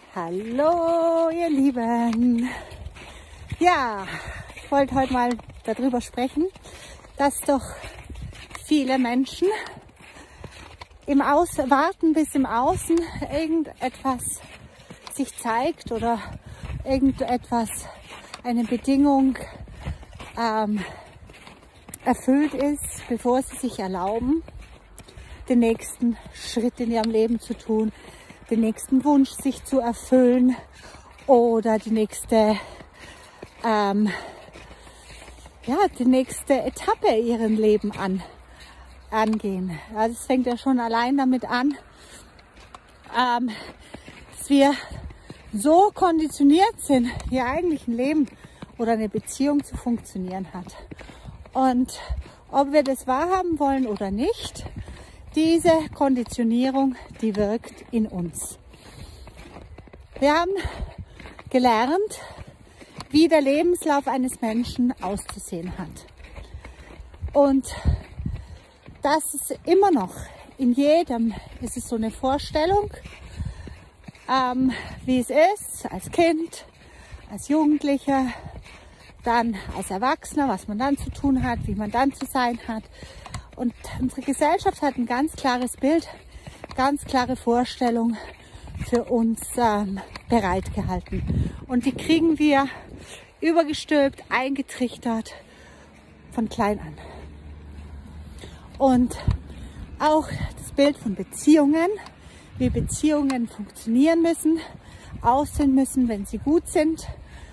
Hallo ihr Lieben. Ja, ich wollte heute mal darüber sprechen, dass doch viele Menschen warten, bis im Außen irgendetwas sich zeigt oder irgendetwas, eine Bedingung erfüllt ist, bevor sie sich erlauben, den nächsten Schritt in ihrem Leben zu tun, den nächsten Wunsch sich zu erfüllen oder die nächste Etappe in ihrem Leben angehen. Also es fängt ja schon allein damit an, dass wir so konditioniert sind, wie eigentlich ein Leben oder eine Beziehung zu funktionieren hat. Und ob wir das wahrhaben wollen oder nicht, diese Konditionierung, die wirkt in uns. Wir haben gelernt, wie der Lebenslauf eines Menschen auszusehen hat. Und das ist immer noch, in jedem ist es so eine Vorstellung, wie es ist als Kind, als Jugendlicher, dann als Erwachsener, was man dann zu tun hat, wie man dann zu sein hat. Und unsere Gesellschaft hat ein ganz klares Bild, ganz klare Vorstellung für uns bereitgehalten. Und die kriegen wir übergestülpt, eingetrichtert von klein an. Und auch das Bild von Beziehungen, wie Beziehungen funktionieren müssen, aussehen müssen, wenn sie gut sind,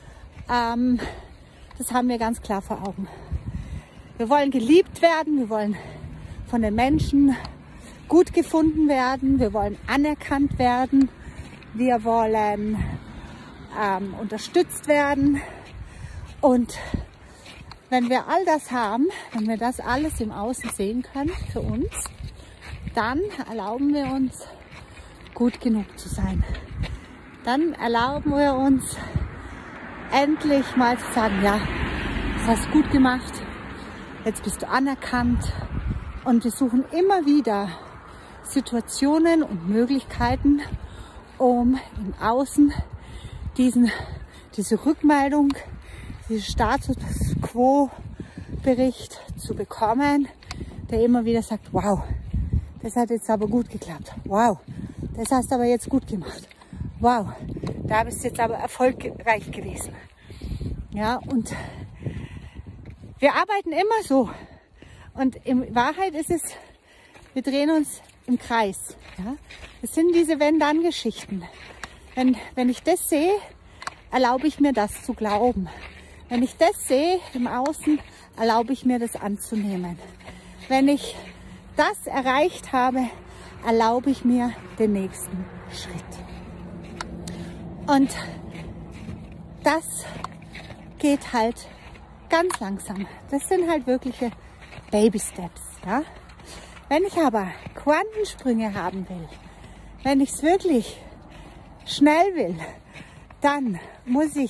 das haben wir ganz klar vor Augen. Wir wollen geliebt werden, wir wollen von den Menschen gut gefunden werden, wir wollen anerkannt werden, wir wollen unterstützt werden. Und wenn wir all das haben, wenn wir das alles im Außen sehen können für uns, dann erlauben wir uns, gut genug zu sein. Dann erlauben wir uns, endlich mal zu sagen, ja, das hast du gut gemacht, jetzt bist du anerkannt. Und wir suchen immer wieder Situationen und Möglichkeiten, um im Außen diese Rückmeldung, diesen Status Quo-Bericht zu bekommen, der immer wieder sagt, wow, das hat jetzt aber gut geklappt. Wow, das hast du aber jetzt gut gemacht. Wow, da bist du jetzt aber erfolgreich gewesen. Ja, und wir arbeiten immer so. Und in Wahrheit ist es, wir drehen uns im Kreis. Ja? Es sind diese Wenn-Dann-Geschichten. Wenn ich das sehe, erlaube ich mir das zu glauben. Wenn ich das sehe im Außen, erlaube ich mir das anzunehmen. Wenn ich das erreicht habe, erlaube ich mir den nächsten Schritt. Und das geht halt ganz langsam. Das sind halt wirkliche Baby Steps. Ja? Wenn ich aber Quantensprünge haben will, wenn ich es wirklich schnell will, dann muss ich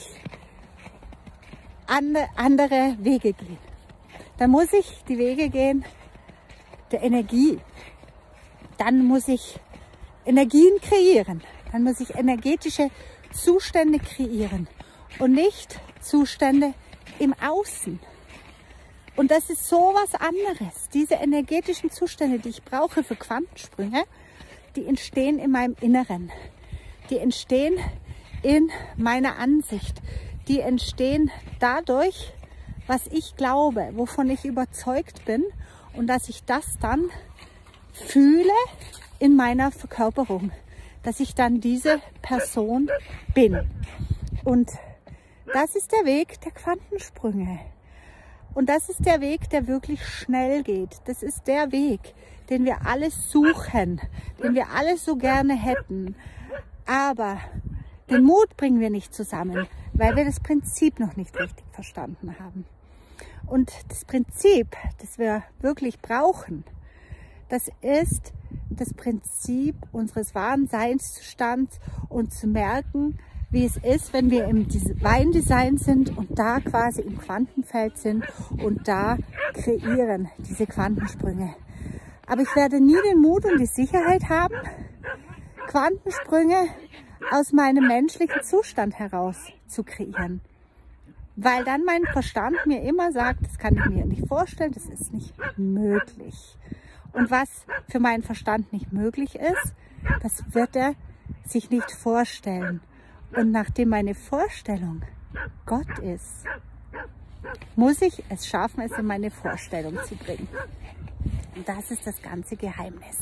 andere Wege gehen. Dann muss ich die Wege gehen der Energie. Dann muss ich Energien kreieren. Dann muss ich energetische Zustände kreieren und nicht Zustände im Außen. Und das ist so was anderes. Diese energetischen Zustände, die ich brauche für Quantensprünge, die entstehen in meinem Inneren. Die entstehen in meiner Ansicht. Die entstehen dadurch, was ich glaube, wovon ich überzeugt bin und dass ich das dann fühle in meiner Verkörperung. Dass ich dann diese Person bin. Und das ist der Weg der Quantensprünge. Und das ist der Weg, der wirklich schnell geht. Das ist der Weg, den wir alle suchen, den wir alle so gerne hätten. Aber den Mut bringen wir nicht zusammen, weil wir das Prinzip noch nicht richtig verstanden haben. Und das Prinzip, das wir wirklich brauchen, das ist das Prinzip unseres wahren Seinszustands und zu merken, wie es ist, wenn wir im Divine-Design sind und da quasi im Quantenfeld sind und da kreieren diese Quantensprünge. Aber ich werde nie den Mut und die Sicherheit haben, Quantensprünge aus meinem menschlichen Zustand heraus zu kreieren. Weil dann mein Verstand mir immer sagt, das kann ich mir nicht vorstellen, das ist nicht möglich. Und was für meinen Verstand nicht möglich ist, das wird er sich nicht vorstellen. Und nachdem meine Vorstellung Gott ist, muss ich es schaffen, es in meine Vorstellung zu bringen. Und das ist das ganze Geheimnis.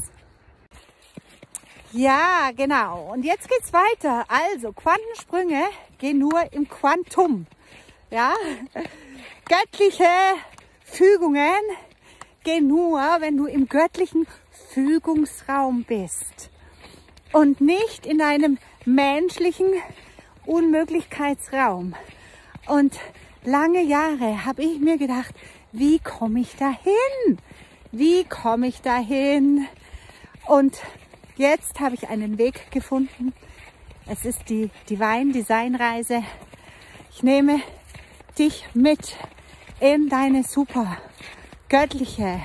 Ja, genau. Und jetzt geht's weiter. Also, Quantensprünge gehen nur im Quantum. Ja, göttliche Fügungen gehen nur, wenn du im göttlichen Fügungsraum bist und nicht in einem menschlichen Unmöglichkeitsraum. Und lange Jahre habe ich mir gedacht, wie komme ich dahin? Wie komme ich dahin? Und jetzt habe ich einen Weg gefunden. Es ist die Divine Design Reise. Ich nehme dich mit in deine super göttliche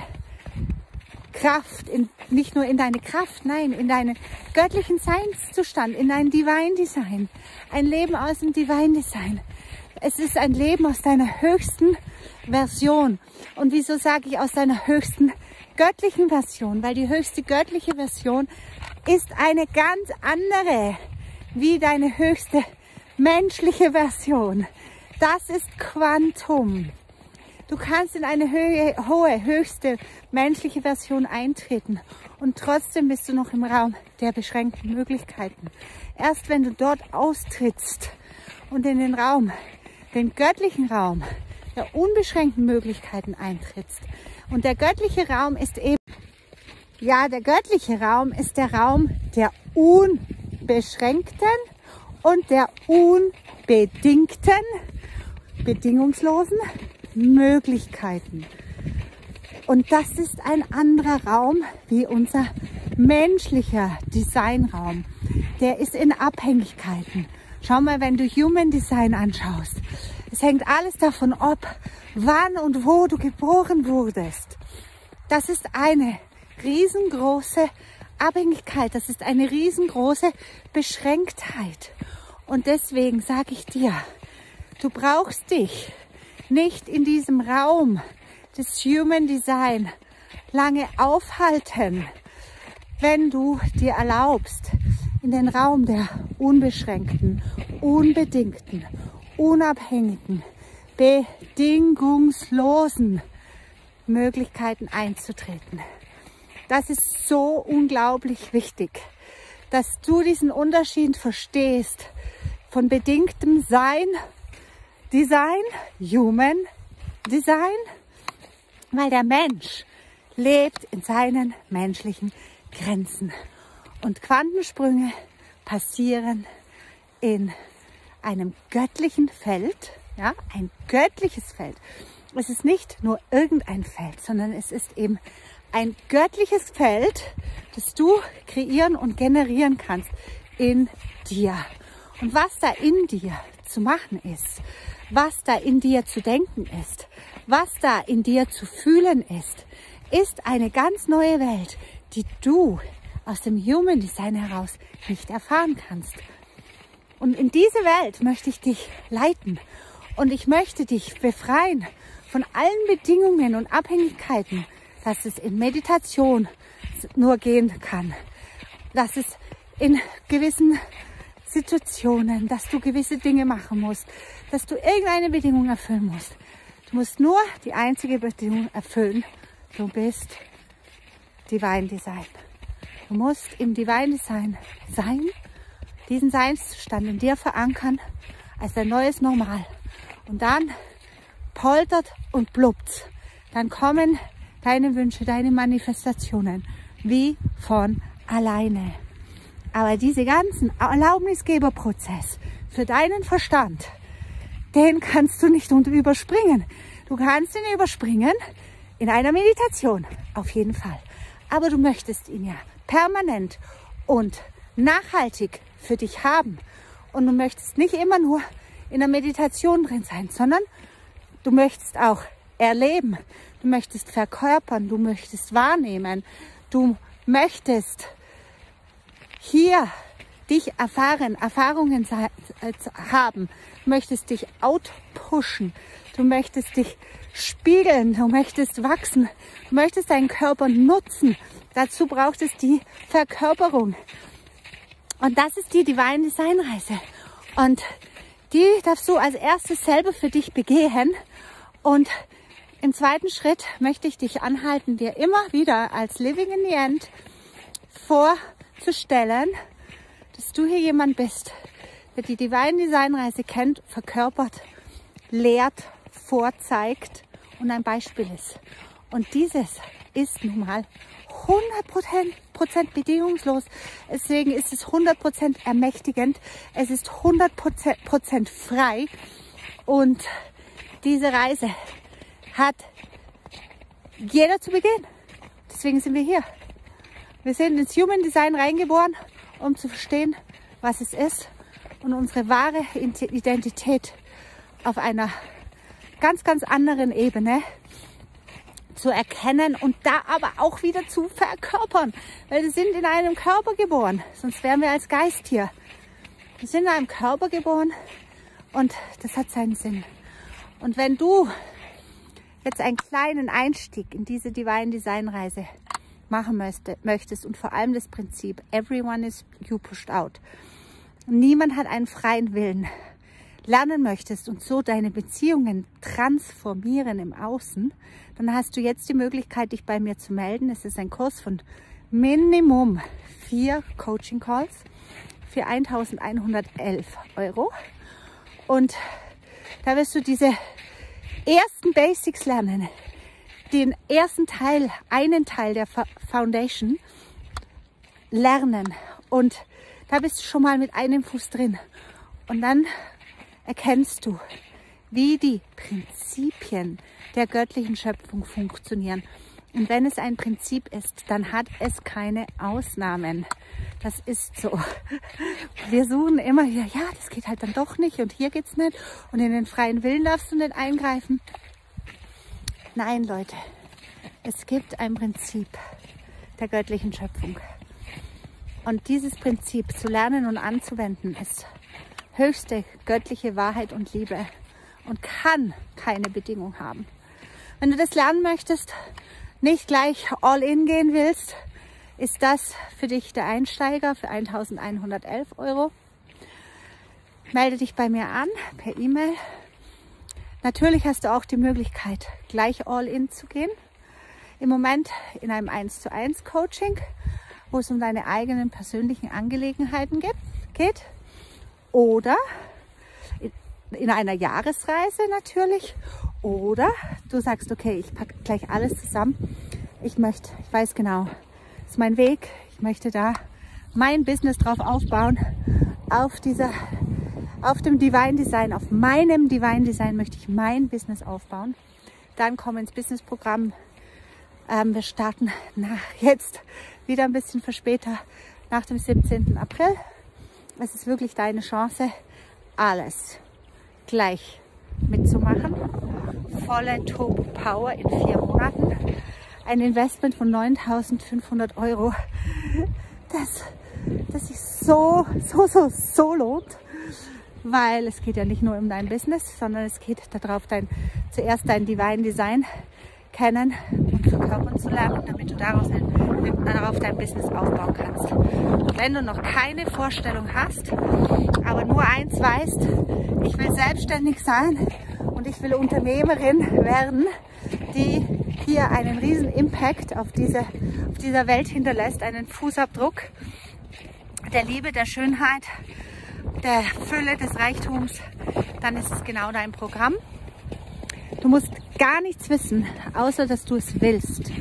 Kraft, nicht nur in deine Kraft, nein, in deinen göttlichen Seinszustand, in dein Divine Design. Ein Leben aus dem Divine Design. Es ist ein Leben aus deiner höchsten Version. Und wieso sage ich aus deiner höchsten göttlichen Version? Weil die höchste göttliche Version ist eine ganz andere wie deine höchste menschliche Version. Das ist Quantum. Du kannst in eine hohe, höchste menschliche Version eintreten und trotzdem bist du noch im Raum der beschränkten Möglichkeiten. Erst wenn du dort austrittst und in den Raum, den göttlichen Raum der unbeschränkten Möglichkeiten eintrittst. Und der göttliche Raum ist eben, ja, der göttliche Raum ist der Raum der unbeschränkten und der unbedingten, bedingungslosen Möglichkeiten. Und das ist ein anderer Raum wie unser menschlicher Designraum. Der ist in Abhängigkeiten. Schau mal, wenn du Human Design anschaust. Es hängt alles davon ab, wann und wo du geboren wurdest. Das ist eine riesengroße Abhängigkeit. Das ist eine riesengroße Beschränktheit. Und deswegen sage ich dir, du brauchst dich nicht in diesem Raum des Human Design lange aufhalten, wenn du dir erlaubst, in den Raum der unbeschränkten, unbedingten, unabhängigen, bedingungslosen Möglichkeiten einzutreten. Das ist so unglaublich wichtig, dass du diesen Unterschied verstehst von bedingtem Sein, Design, Human Design, weil der Mensch lebt in seinen menschlichen Grenzen. Und Quantensprünge passieren in einem göttlichen Feld, ja, ein göttliches Feld. Es ist nicht nur irgendein Feld, sondern es ist eben ein göttliches Feld, das du kreieren und generieren kannst in dir. Und was da in dir zu machen ist, was da in dir zu denken ist, was da in dir zu fühlen ist eine ganz neue Welt, die du aus dem Human Design heraus nicht erfahren kannst. Und in diese Welt möchte ich dich leiten und ich möchte dich befreien von allen Bedingungen und Abhängigkeiten, dass es in Meditation nur gehen kann, dass es in gewissen Situationen, dass du gewisse Dinge machen musst, dass du irgendeine Bedingung erfüllen musst. Du musst nur die einzige Bedingung erfüllen. Du bist Divine Design. Du musst im Divine Design sein, diesen Seinszustand in dir verankern als dein neues Normal. Und dann poltert und blubbt. Dann kommen deine Wünsche, deine Manifestationen wie von alleine. Aber diese ganzen Erlaubnisgeberprozess für deinen Verstand, den kannst du nicht überspringen. Du kannst ihn überspringen in einer Meditation, auf jeden Fall. Aber du möchtest ihn ja permanent und nachhaltig für dich haben. Und du möchtest nicht immer nur in der Meditation drin sein, sondern du möchtest auch erleben. Du möchtest verkörpern, du möchtest wahrnehmen, du möchtest hier dich erfahren, Erfahrungen haben. Du möchtest dich outpushen. Du möchtest dich spiegeln. Du möchtest wachsen. Du möchtest deinen Körper nutzen. Dazu braucht es die Verkörperung. Und das ist die Divine Design Reise. Und die darfst du als erstes selber für dich begehen. Und im zweiten Schritt möchte ich dich anhalten, dir immer wieder als Living in the End vorzustellen, dass du hier jemand bist, der die Divine Design Reise kennt, verkörpert, lehrt, vorzeigt und ein Beispiel ist. Und dieses ist nun mal 100% bedingungslos. Deswegen ist es 100% ermächtigend. Es ist 100% frei. Und diese Reise hat jeder zu begehen. Deswegen sind wir hier. Wir sind ins Human Design reingeboren, um zu verstehen, was es ist und unsere wahre Identität auf einer ganz, ganz anderen Ebene zu erkennen und da aber auch wieder zu verkörpern. Weil wir sind in einem Körper geboren, sonst wären wir als Geist hier. Wir sind in einem Körper geboren und das hat seinen Sinn. Und wenn du jetzt einen kleinen Einstieg in diese Divine Design Reise machen möchtest und vor allem das Prinzip Everyone is you pushed out. Niemand hat einen freien Willen. Lernen möchtest und so deine Beziehungen transformieren im Außen, dann hast du jetzt die Möglichkeit, dich bei mir zu melden. Es ist ein Kurs von Minimum 4 Coaching Calls für 1.111 €. Und da wirst du diese ersten Basics lernen, den ersten Teil, einen Teil der Foundation lernen. Und da bist du schon mal mit einem Fuß drin. Und dann erkennst du, wie die Prinzipien der göttlichen Schöpfung funktionieren. Und wenn es ein Prinzip ist, dann hat es keine Ausnahmen. Das ist so. Wir suchen immer wieder, ja, das geht halt dann doch nicht und hier geht's nicht und in den freien Willen darfst du nicht eingreifen. Nein, Leute, es gibt ein Prinzip der göttlichen Schöpfung. Und dieses Prinzip zu lernen und anzuwenden ist höchste göttliche Wahrheit und Liebe und kann keine Bedingung haben. Wenn du das lernen möchtest, nicht gleich all in gehen willst, ist das für dich der Einsteiger für 1.111 €. Melde dich bei mir an per E-Mail. Natürlich hast du auch die Möglichkeit, gleich all in zu gehen. Im Moment in einem 1:1 Coaching, wo es um deine eigenen persönlichen Angelegenheiten geht. Oder in einer Jahresreise natürlich. Oder du sagst, okay, ich packe gleich alles zusammen. Ich weiß genau, das ist mein Weg. Ich möchte da mein Business drauf aufbauen. Auf dem Divine Design, auf meinem Divine Design möchte ich mein Business aufbauen. Dann komm ins Businessprogramm. Wir starten jetzt wieder ein bisschen verspätet nach dem 17. April. Es ist wirklich deine Chance, alles gleich mitzumachen. Volle Turbo Power in 4 Monaten. Ein Investment von 9.500 €, das sich so lohnt. Weil es geht ja nicht nur um dein Business, sondern es geht darauf, zuerst dein Divine Design kennen und verkörpern zu lernen, damit du darauf dein Business aufbauen kannst. Und wenn du noch keine Vorstellung hast, aber nur eins weißt, ich will selbstständig sein und ich will Unternehmerin werden, die hier einen riesen Impact auf dieser Welt hinterlässt, einen Fußabdruck der Liebe, der Schönheit, der Fülle, des Reichtums, dann ist es genau dein Programm. Du musst gar nichts wissen, außer dass du es willst.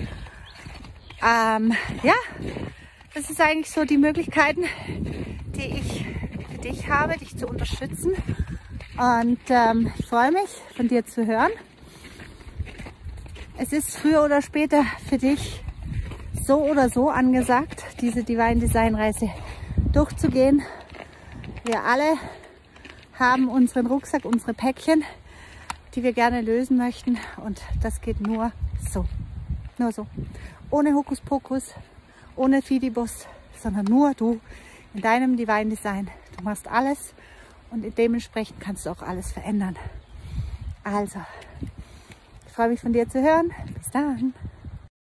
Ja, das ist eigentlich so die Möglichkeiten, die ich für dich habe, dich zu unterstützen. Und ich freue mich, von dir zu hören. Es ist früher oder später für dich so oder so angesagt, diese Divine Design Reise durchzugehen. Wir alle haben unseren Rucksack, unsere Päckchen, die wir gerne lösen möchten. Und das geht nur so. Nur so. Ohne Hokuspokus, ohne Fidibus, sondern nur du in deinem Divine Design. Du machst alles und dementsprechend kannst du auch alles verändern. Also, ich freue mich von dir zu hören. Bis dann.